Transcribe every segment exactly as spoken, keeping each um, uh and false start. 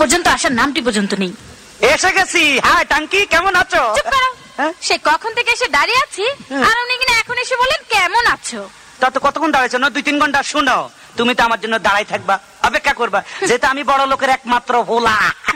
পর্যন্ত আসার নামটি পর্যন্ত নেই। এসে গেছি। হ্যাঁ টাঙ্কি, কেমন আছো? চুপ করো। সে কখন থেকে এসে দাঁড়িয়ে আছি, আর উনি কিনা এখন এসে বলেন কেমন আছো। তা তো কতক্ষণ দাঁড়াইছো? না দুই তিন ঘন্টা। শুনো, তুমি তো আমার জন্য দাঁড়াই থাকবা, অপেক্ষা করবা, যেহেতু আমি বড় লোকের একমাত্র ভোলা।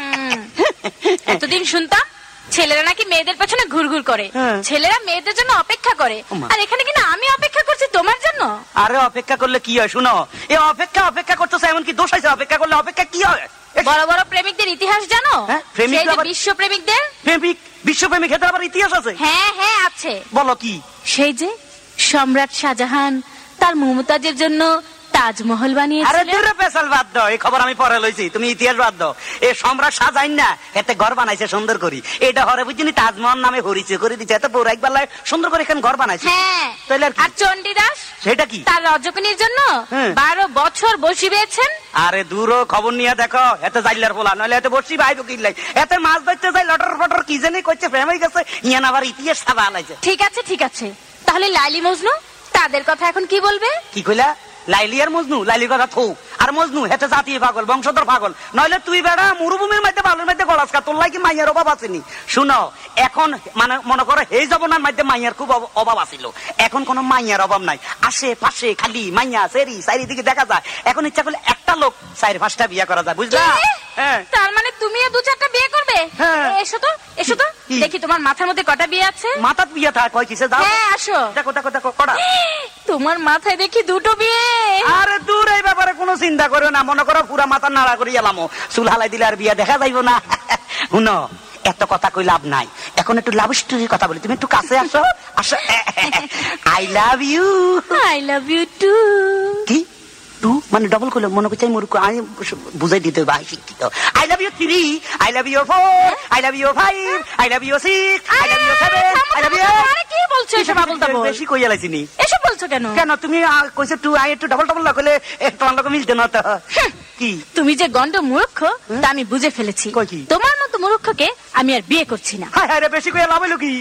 এতদিন শুনতাম ছেলেরা নাকি মেয়েদের পেছনে ঘুরঘুর করে, ছেলেরা মেয়েদের জন্য অপেক্ষা করে, আর এখানে কিনা আমি অপেক্ষা করছি তোমার জন্য। আরে অপেক্ষা করলে কি হয়? শুনো, এই অপেক্ষা অপেক্ষা করতেছে, এমন কি দোষ আছে? অপেক্ষা করলে অপেক্ষা কি হয়? বড় বড় প্রেমিকদের ইতিহাস জানো? বিশ্ব প্রেমিকদের, প্রেমিক বিশ্ব প্রেমিক এদের আবার ইতিহাস আছে? হ্যাঁ হ্যাঁ আছে। বলো কি? সেই যে সম্রাট শাহজাহান তার মমতাজের জন্য তাজমহল বানিয়েছিলেন। আরে দূরে পেছাল বাদ দাও, এই খবর আমি পরে লইছি, তুমি ইতিহাস বাদ দাও। এই সম্রাট শাহজাহান না এতে ঘর বানাইছে সুন্দর করি, এটা হরে বুঝিনি তাজমহল নামে হরিচে করে দিচ্ছে, এত পৌরাণিক বেলায় সুন্দর করে এখানে ঘর বানাইছে। হ্যাঁ, আর চণ্ডীদাস সেটা কি? তার রজকিনীর জন্য বারো বছর বসি বেয়েছেন। আরে দূর খবর নিয়ে দেখো, এত জাইলার বলা, নইলে এত বসি ভাই কিনলাই, এত মাছ ধরতে যাই লটর ফটর কি জানি করছে, প্রেম হয়ে গেছে, ইয়ান আবার ইতিহাস সাবা আলাইছে। ঠিক আছে ঠিক আছে, তাহলে লাইলি মজনু তাদের কথা এখন কি বলবে? কি কইলা? লাইলি আর মজনু? লাইলির কথা থৌ, আর মজনু হেতে জাতীয় পাগল, বংশধর পাগল, নইলে তুই বেড়া মরুভূমির মধ্যে বালুর মধ্যে গলাসকা, তোর লাগি মাইয়ার অভাব আসেনি। শুনো, এখন মানে মনে করো এই জবনার মধ্যে মাইয়ার খুব অভাব আছিল, এখন কোন মাইয়ার অভাব নাই, আশে পাশে খালি মাইয়া সেরি চারিদিকে দেখা যায়। এখন ইচ্ছা করলে একটা লোক চার পাঁচটা বিয়ে করা যায়, বুঝলা? তার মানে তুমিও দু চারটা বিয়ে করবে? এসো তো এসো তো দেখি তোমার মাথার মধ্যে কটা বিয়ে আছে। মাথার বিয়ে থাক কয় কিসে? যাও হ্যাঁ আসো, দেখো দেখো দেখো কটা। তোমার মাথায় দেখি দুটো বিয়ে। আরে দূর, এই ব্যাপারে কোনো চিন্তা করো না, মনে করো পুরা মাথা নাড়া করে এলামো, চুল হালাই দিলে আর বিয়ে দেখা যাইব না। শুনো, এত কথা কই লাভ নাই, এখন একটু লাভ স্টোরির কথা বলি, তুমি একটু কাছে আসো। আসো। I love you. I love you too. কি টু মানে ডবল করলে মনে করছে আমি আমি বুঝাই দিতে ভাই শিক্ষিত। I love you three, I love you four, I love you five, I love you six, I love you seven, I love you. আরে কি বলছো এসব আবল তাবল? বেশি কইয়া লাইছি নি। এসব বলছো কেন? কেন তুমি কইছো টু, আই একটু ডবল ডবল না কইলে তোমার লোক মিলতে না তো। কি তুমি যে গন্ড মূর্খ তা আমি বুঝে ফেলেছি, তোমার মতো মূর্খকে আমি আর বিয়ে করছি না। হায় হায় রে, বেশি কইয়া লাভ হইলো কি?